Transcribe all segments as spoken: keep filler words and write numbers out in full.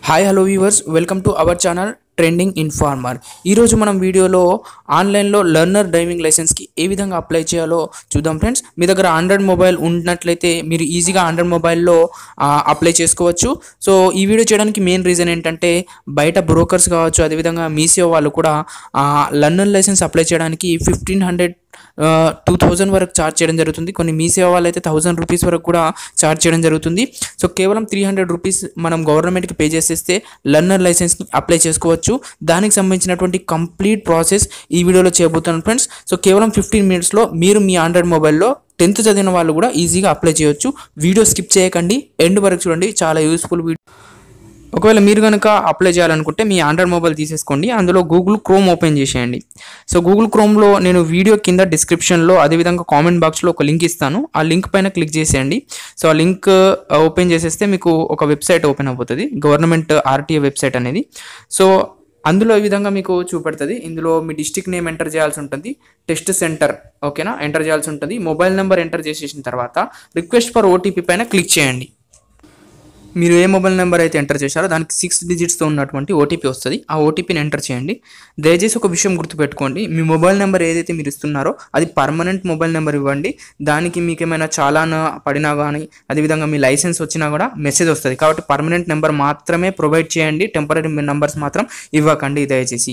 Hi hello viewers, welcome to our channel trending informer. ఈరోజు మనం వీడియోలో ఆన్లైన్లో లెర్నర్ డ్రైవింగ్ లైసెన్స్కి ఏ విధంగా అప్లై చేయాలో చూద్దాం ఫ్రెండ్స్. మీ దగ్గర ఆండ్రాయిడ్ మొబైల్ ఉన్నట్లయితే మీరు ఈజీగా ఆండ్రాయిడ్ మొబైల్లో అప్లై చేసుకోవచ్చు. సో ఈ వీడియో చేయడానికి మెయిన్ రీజన్ ఏంటంటే బయట బ్రోకర్స్ కావచ్చు, అదేవిధంగా మీసేవ వాళ్ళు కూడా లెర్నర్ లైసెన్స్ అప్లై చేయడానికి ఫిఫ్టీన్ హండ్రెడ్ టూ థౌజండ్ వరకు ఛార్జ్ చేయడం జరుగుతుంది. కొన్ని మీ సేవ వాళ్ళు అయితే థౌజండ్ రూపీస్ వరకు కూడా ఛార్జ్ చేయడం జరుగుతుంది. సో కేవలం త్రీ హండ్రెడ్ రూపీస్ మనం గవర్నమెంట్కి పే చేసేస్తే లెర్నర్ లైసెన్స్ని అప్లై చేసుకోవచ్చు. దానికి సంబంధించినటువంటి కంప్లీట్ ప్రాసెస్ ఈ వీడియోలో చేయబోతున్నాను ఫ్రెండ్స్. సో కేవలం ఫిఫ్టీన్ మినిట్స్లో మీరు మీ ఆండ్రాయిడ్ మొబైల్లో టెన్త్ చదివిన వాళ్ళు కూడా ఈజీగా అప్లై చేయొచ్చు. వీడియో స్కిప్ చేయకండి, ఎండ్ వరకు చూడండి, చాలా యూస్ఫుల్ వీడియో. ఒకవేళ మీరు కనుక అప్లై చేయాలనుకుంటే మీ ఆండ్రాయిడ్ మొబైల్ తీసేసుకోండి, అందులో గూగుల్ క్రోమ్ ఓపెన్ చేసేయండి. సో గూగుల్ క్రోమ్లో నేను వీడియో కింద డిస్క్రిప్షన్లో అదేవిధంగా కామెంట్ బాక్స్లో ఒక లింక్ ఇస్తాను, ఆ లింక్ పైన క్లిక్ చేసేయండి. సో ఆ లింక్ ఓపెన్ చేసేస్తే మీకు ఒక వెబ్సైట్ ఓపెన్ అయిపోతుంది, గవర్నమెంట్ ఆర్టీఏ వెబ్సైట్ అనేది. సో అందులో ఈ విధంగా మీకు చూపెడుతుంది. ఇందులో మీ డిస్ట్రిక్ట్ నేమ్ ఎంటర్ చేయాల్సి ఉంటుంది, టెస్ట్ సెంటర్ ఓకేనా ఎంటర్ చేయాల్సి ఉంటుంది. మొబైల్ నెంబర్ ఎంటర్ చేసేసిన తర్వాత రిక్వెస్ట్ ఫర్ ఓటీపీ పైన క్లిక్ చేయండి. మీరు ఏ మొబైల్ నెంబర్ అయితే ఎంటర్ చేశారో దానికి సిక్స్ డిజిట్స్తో ఉన్నటువంటి ఓటీపీ వస్తుంది, ఆ ఓటీపీని ఎంటర్ చేయండి. దయచేసి ఒక విషయం గుర్తుపెట్టుకోండి, మీ మొబైల్ నెంబర్ ఏదైతే మీరు ఇస్తున్నారో అది పర్మనెంట్ మొబైల్ నెంబర్ ఇవ్వండి. దానికి మీకు ఏమైనా చాలాన పడినా కానీ అదేవిధంగా మీ లైసెన్స్ వచ్చినా కూడా మెసేజ్ వస్తుంది. కాబట్టి పర్మనెంట్ నెంబర్ మాత్రమే ప్రొవైడ్ చేయండి, టెంపరీ నెంబర్స్ మాత్రం ఇవ్వకండి దయచేసి.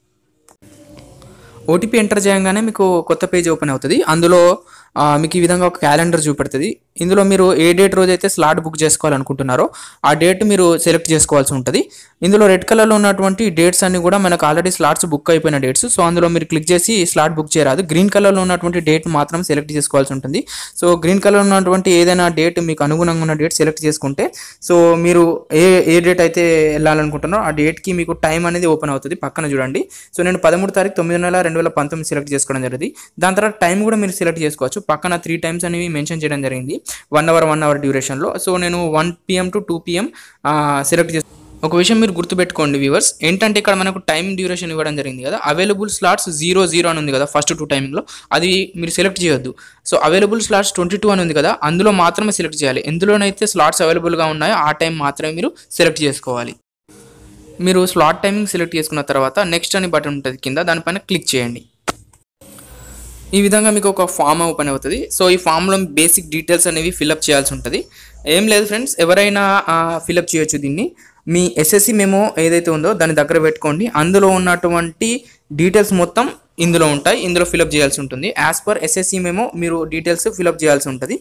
ఓటీపీ ఎంటర్ చేయగానే మీకు కొత్త పేజ్ ఓపెన్ అవుతుంది. అందులో మీకు ఈ విధంగా ఒక క్యాలెండర్ చూపెడుతుంది. ఇందులో మీరు ఏ డేట్ రోజు అయితే స్లాట్ బుక్ చేసుకోవాలనుకుంటున్నారో ఆ డేట్ మీరు సెలెక్ట్ చేసుకోవాల్సి ఉంటుంది. ఇందులో రెడ్ కలర్లో ఉన్నటువంటి డేట్స్ అన్ని కూడా మనకు ఆల్రెడీ స్లాట్స్ బుక్ అయిపోయిన డేట్స్. సో అందులో మీరు క్లిక్ చేసి స్లాట్ బుక్ చేయరాదు. గ్రీన్ కలర్లో ఉన్నటువంటి డేట్ మాత్రం సెలెక్ట్ చేసుకోవాల్సి ఉంటుంది. సో గ్రీన్ కలర్లో ఉన్నటువంటి ఏదైనా డేట్ మీకు అనుగుణంగా ఉన్న డేట్ సెలెక్ట్ చేసుకుంటే సో మీరు ఏ ఏ డేట్ అయితే వెళ్ళాలనుకుంటున్నారో ఆ డేట్కి మీకు టైం అనేది ఓపెన్ అవుతుంది. పక్కన చూడండి. సో నేను పదమూడు తారీఖు తొమ్మిది నెల రెండు వేల పంతొమ్మిది సెలెక్ట్ చేసుకోవడం జరిగింది. దాని తర్వాత టైం కూడా మీరు సెలెక్ట్ చేసుకోవచ్చు. పక్కన త్రీ టైమ్స్ అనేవి మెన్షన్ చేయడం జరిగింది, వన్ అవర్ వన్ అవర్ డ్యూరేషన్లో. సో నేను one PM to two PM select చేసి ఒక విషయం మీరు గుర్తుపెట్టుకోండి వ్యూవర్స్, ఏంటంటే ఇక్కడ మనకు టైం డ్యూరేషన్ ఇవ్వడం జరిగింది కదా, అవైలబుల్ స్లాట్స్ జీరో జీరో అని ఉంది కదా ఫస్ట్ టూ టైంలో, అది మీరు సెలెక్ట్ చేయొద్దు. So available slots twenty two అని ఉంది కదా, అందులో మాత్రమే సెలెక్ట్ చేయాలి. ఎందులోనైతే స్లాట్స్ అవైలబుల్గా ఉన్నాయో ఆ టైం మాత్రమే మీరు సెలెక్ట్ చేసుకోవాలి. మీరు స్లాట్ టైమింగ్ సెలెక్ట్ చేసుకున్న తర్వాత నెక్స్ట్ అని బటన్ ఉంటుంది కింద, దానిపైన క్లిక్ చేయండి. ఈ విధంగా మీకు ఒక ఫామ్ ఓపెన్ అవుతుంది. సో ఈ ఫామ్లో బేసిక్ డీటెయిల్స్ అనేవి ఫిల్అప్ చేయాల్సి ఉంటుంది. ఏం లేదు ఫ్రెండ్స్, ఎవరైనా ఫిల్అప్ చేయొచ్చు దీన్ని. మీ ఎస్ఎస్సి మెమో ఏదైతే ఉందో దాన్ని దగ్గర పెట్టుకోండి. అందులో ఉన్నటువంటి డీటెయిల్స్ మొత్తం ఇందులో ఉంటాయి, ఇందులో ఫిల్అప్ చేయాల్సి ఉంటుంది. యాజ్ పర్ ఎస్ఎస్సి మెమో మీరు డీటెయిల్స్ ఫిల్అప్ చేయాల్సి ఉంటుంది.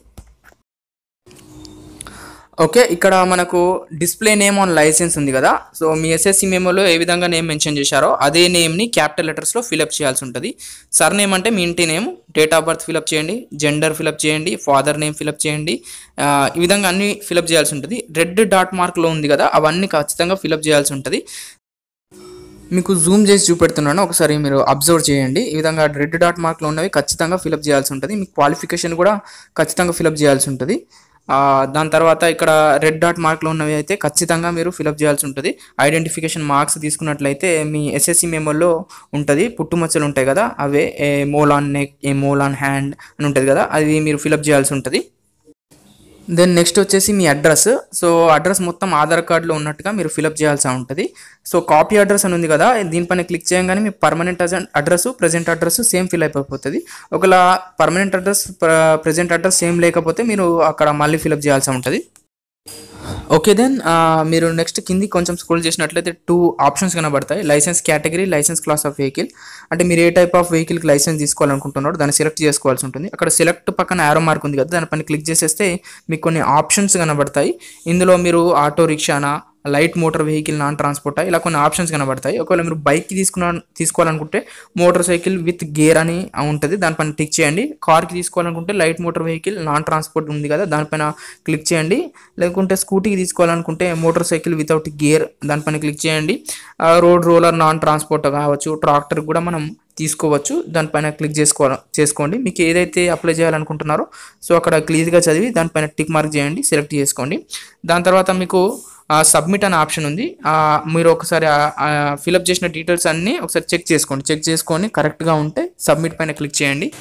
ఓకే, ఇక్కడ మనకు డిస్ప్లే నేమ్ ఆన్ లైసెన్స్ ఉంది కదా. సో మీ ఎస్ఎస్సి మెమోలో ఏ విధంగా నేమ్ మెన్షన్ చేశారో అదే నేమ్ని క్యాపిటల్ లెటర్స్లో ఫిల్అప్ చేయాల్సి ఉంటుంది. సర్ నేమ్ అంటే మీ ఇంటి name, date of birth fill up చేయండి, జెండర్ ఫిల్అప్ చేయండి, ఫాదర్ నేమ్ ఫిల్అప్ చేయండి. ఈ విధంగా అన్ని ఫిల్అప్ చేయాల్సి ఉంటుంది. రెడ్ డాట్ మార్క్లో ఉంది కదా, అవన్నీ ఖచ్చితంగా ఫిల్అప్ చేయాల్సి ఉంటుంది. మీకు జూమ్ చేసి చూపెడుతున్నాను, ఒకసారి మీరు అబ్జర్వ్ చేయండి. ఈ విధంగా రెడ్ డాట్ మార్క్లో ఉన్నవి ఖచ్చితంగా ఫిల్అప్ చేయాల్సి ఉంటుంది. మీకు క్వాలిఫికేషన్ కూడా ఖచ్చితంగా ఫిల్అప్ చేయాల్సి ఉంటుంది. దాని తర్వాత ఇక్కడ రెడ్ డాట్ మార్క్లో ఉన్నవి అయితే ఖచ్చితంగా మీరు ఫిల్అప్ చేయాల్సి ఉంటుంది. ఐడెంటిఫికేషన్ మార్క్స్ తీసుకున్నట్లయితే మీ ఎస్ఎస్సి మెమోలో ఉంటుంది, పుట్టుమచ్చలు ఉంటాయి కదా, అవే a mole on neck, a mole on hand అని ఉంటుంది కదా, అది మీరు ఫిల్అప్ చేయాల్సి ఉంటుంది. దెన్ నెక్స్ట్ వచ్చేసి మీ అడ్రస్. సో అడ్రస్ మొత్తం ఆధార్ కార్డులో ఉన్నట్టుగా మీరు ఫిల్అప్ చేయాల్సి ఉంటుంది. సో కాపీ అడ్రస్ అని ఉంది కదా, దీనిపైన క్లిక్ చేయగానే మీ permanent address present address same fill అయిపోతుంది. ఒకవేళ permanent address present address same లేకపోతే మీరు అక్కడ మళ్ళీ ఫిల్అప్ చేయాల్సి ఉంటుంది. ఓకే, దెన్ మీరు నెక్స్ట్ కింది కొంచెం స్క్రోల్ చేసినట్లయితే టూ ఆప్షన్స్ కనబడతాయి, license category, license class of vehicle. అంటే మీరు ఏ టైప్ ఆఫ్ వెహికల్కి లైసెన్స్ తీసుకోవాలనుకుంటున్నారో దాన్ని సెలెక్ట్ చేసుకోవాల్సి ఉంటుంది. అక్కడ సెలెక్ట్ పక్కన యారో మార్క్ ఉంది కదా, దానిపైన క్లిక్ చేసేస్తే మీకు కొన్ని ఆప్షన్స్ కనబడతాయి. ఇందులో మీరు ఆటో రిక్షానా, లైట్ మోటార్ వెహికల్, నాన్ ట్రాన్స్పోర్టా, ఇలా కొన్ని ఆప్షన్స్ కనబడతాయి. ఒకవేళ మీరు బైక్కి తీసుకున్న తీసుకోవాలనుకుంటే మోటార్ సైకిల్ విత్ గేర్ అని ఉంటుంది, దానిపైన క్లిక్ చేయండి. కార్కి తీసుకోవాలనుకుంటే light motor vehicle, non transport ఉంది కదా, దానిపైన క్లిక్ చేయండి. లేకుంటే స్కూటీకి తీసుకోవాలనుకుంటే మోటార్ సైకిల్ వితౌట్ గేర్, దానిపైన క్లిక్ చేయండి. రోడ్ రోలర్, నాన్ ట్రాన్స్పోర్ట్ కావచ్చు, ట్రాక్టర్ కూడా మనం తీసుకోవచ్చు, దానిపైన క్లిక్ చేసుకో చేసుకోండి. మీకు ఏదైతే అప్లై చేయాలనుకుంటున్నారో సో అక్కడ క్లియర్గా చదివి దానిపైన టిక్ మార్క్ చేయండి, సెలెక్ట్ చేసుకోండి. దాని తర్వాత మీకు సబ్మిట్ అనే ఆప్షన్ ఉంది, మీరు ఒకసారి ఫిల్అప్ చేసిన డీటెయిల్స్ అన్నీ ఒకసారి చెక్ చేసుకోండి. చెక్ చేసుకొని కరెక్ట్గా ఉంటే సబ్మిట్ పైన క్లిక్ చేయండి.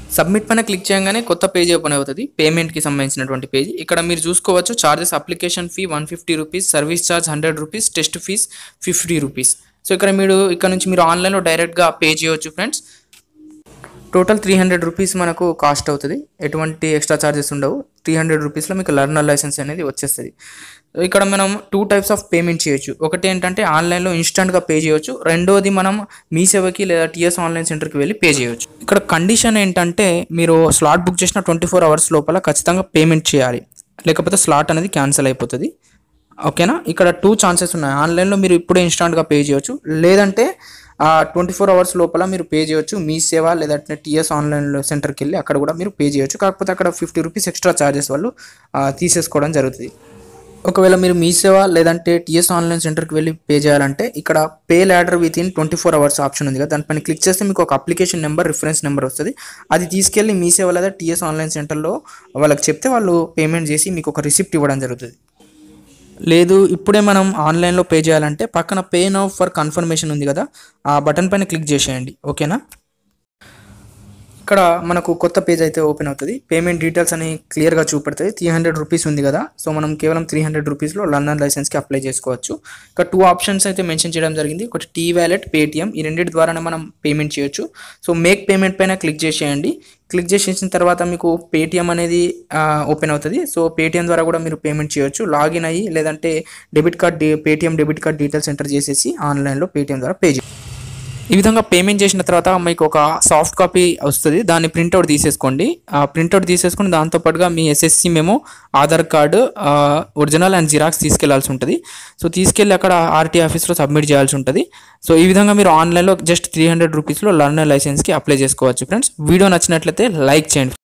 సబ్మిట్ పైన క్లిక్ చేయగానే కొత్త పేజ్ ఓపెన్ అవుతుంది, పేమెంట్కి సంబంధించినటువంటి పేజ్. ఇక్కడ మీరు చూసుకోవచ్చు charges application fee one fifty rupees, service charge hundred rupees, test fees fifty rupees. So ఇక్కడ మీరు ఇక్కడ నుంచి మీరు ఆన్లైన్లో డైరెక్ట్గా పే చేయవచ్చు friends. Total three hundred rupees మనకు కాస్ట్ అవుతుంది, ఎటువంటి ఎక్స్ట్రా ఛార్జెస్ ఉండవు. త్రీ హండ్రెడ్ రూపీస్లో మీకు లర్నర్ లైసెన్స్ అనేది వచ్చేస్తుంది. ఇక్కడ మనం టూ టైప్స్ ఆఫ్ పేమెంట్ చేయొచ్చు. ఒకటి ఏంటంటే ఆన్లైన్లో ఇన్స్టెంట్గా పే చేయొచ్చు, రెండోది మనం మీ సేవకి లేదా టీఎస్ ఆన్లైన్ సెంటర్కి వెళ్ళి పే చేయొచ్చు. ఇక్కడ కండిషన్ ఏంటంటే మీరు స్లాట్ బుక్ చేసిన ట్వంటీ ఫోర్ అవర్స్ లోపల ఖచ్చితంగా పేమెంట్ చేయాలి, లేకపోతే స్లాట్ అనేది క్యాన్సిల్ అయిపోతుంది. ఓకేనా, ఇక్కడ టూ ఛాన్సెస్ ఉన్నాయి. ఆన్లైన్లో మీరు ఇప్పుడే ఇన్స్టాంట్గా పే చేయొచ్చు, లేదంటే ట్వంటీ ఫోర్ అవర్స్ లోపల మీరు పే చేయొచ్చు మీ సేవ లేదంటే టీఎస్ ఆన్లైన్ సెంటర్కి వెళ్ళి అక్కడ కూడా మీరు పే చేయొచ్చు. కాకపోతే అక్కడ ఫిఫ్టీ రూపీస్ ఎక్స్ట్రా ఛార్జెస్ వాళ్ళు తీసేసుకోవడం జరుగుతుంది. ఒకవేళ మీరు మీ సేవ లేదంటే టీఎస్ ఆన్లైన్ సెంటర్కి వెళ్ళి పే చేయాలంటే ఇక్కడ pay later within twenty four hours option ఉంది కదా, దానిపైన క్లిక్ చేస్తే మీకు ఒక అప్లికేషన్ నెంబర్, రిఫరెన్స్ నెంబర్ వస్తుంది. అది తీసుకెళ్ళి మీ సేవ లేదా టీఎస్ ఆన్లైన్ సెంటర్లో వాళ్ళకి చెప్తే వాళ్ళు పేమెంట్ చేసి మీకు ఒక రిసిప్ట్ ఇవ్వడం జరుగుతుంది. లేదు ఇప్పుడే మనం ఆన్లైన్లో పే చేయాలంటే పక్కన పే నౌ ఫర్ కన్ఫర్మేషన్ ఉంది కదా, ఆ బటన్ పైన క్లిక్ చేసేయండి. ఓకేనా, ఇక్కడ మనకు కొత్త పేజ్ అయితే ఓపెన్ అవుతుంది. పేమెంట్ డీటెయిల్స్ అని క్లియర్గా చూపెడుతుంది. త్రీ హండ్రెడ్ రూపీస్ ఉంది కదా, సో మనం కేవలం త్రీ హండ్రెడ్ రూపీస్లో లర్నర్ లైసెన్స్కి అప్లై చేసుకోవచ్చు. ఇక్కడ టూ ఆప్షన్స్ అయితే మెన్షన్ చేయడం జరిగింది, ఒకటి టీ వ్యాలెట్, పేటిఎం. ఈ రెండింటి ద్వారానే మనం పేమెంట్ చేయొచ్చు. సో మేక్ పేమెంట్ పైన క్లిక్ చేసేయండి. క్లిక్ చేసేసిన తర్వాత మీకు పేటిఎం అనేది ఓపెన్ అవుతుంది. సో పేటిఎం ద్వారా కూడా మీరు పేమెంట్ చేయొచ్చు. లాగిన్ అయ్యి లేదంటే debit card Paytm debit card details enter చేసేసి ఆన్లైన్లో పేటిఎం ద్వారా పే చేయండి. ఈ విధంగా పేమెంట్ చేసిన తర్వాత మీకు ఒక సాఫ్ట్ కాపీ వస్తుంది, దాన్ని ప్రింట్అవుట్ తీసేసుకోండి. ఆ ప్రింట్అవుట్ తీసేసుకుని దాంతోపాటుగా మీ SSC memo Aadhaar card original and xerox తీసుకెళ్లాల్సి ఉంటుంది. సో తీసుకెళ్ళి అక్కడ ఆర్టీ ఆఫీస్లో సబ్మిట్ చేయాల్సి ఉంటుంది. సో ఈ విధంగా మీరు ఆన్లైన్లో జస్ట్ త్రీ హండ్రెడ్ రూపీస్లో లర్నర్ లైసెన్స్కి అప్లై చేసుకోవచ్చు ఫ్రెండ్స్. వీడియో నచ్చినట్లయితే లైక్ చేయండి.